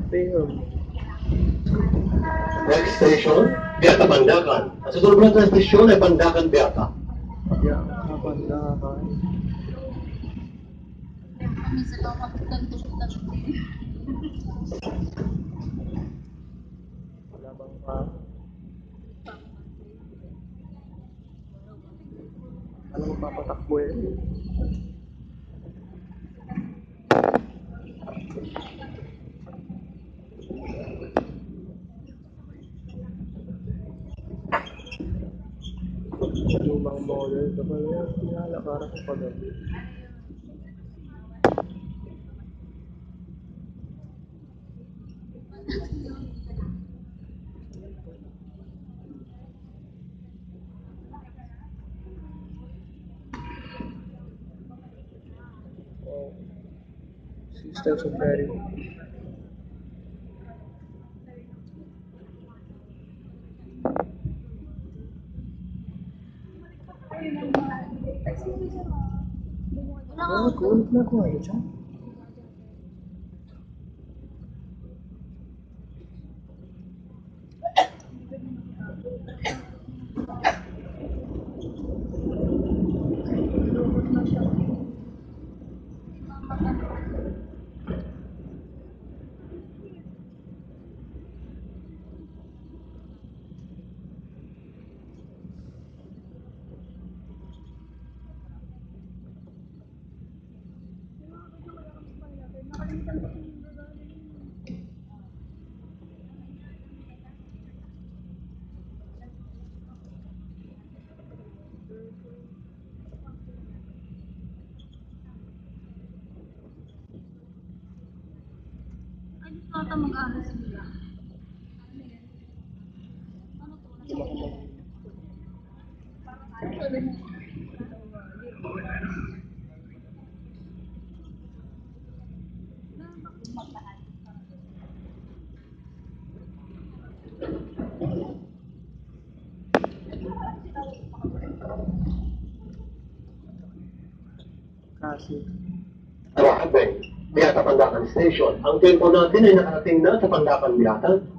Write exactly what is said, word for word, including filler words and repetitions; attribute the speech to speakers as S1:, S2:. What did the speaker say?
S1: Next station, Biata Pandacan. Ang susunod na station ay Pandacan Biata.
S2: Biata Pandacan.
S3: Kami sa lawak ng tusok.
S2: Wala bang pa? Ano magpapatakbo eh? Lumang model ka pa yan. Pinalakaran ko pagabi. Oh. Systems of very oh, cool na ko ay siya.
S3: Ay, gusto ata mag-ano sila. Ano to?
S2: Kasi
S1: Tawag Biata Pandacan Station. Ang tempo natin ay nakarating na sa Pandacan Biata.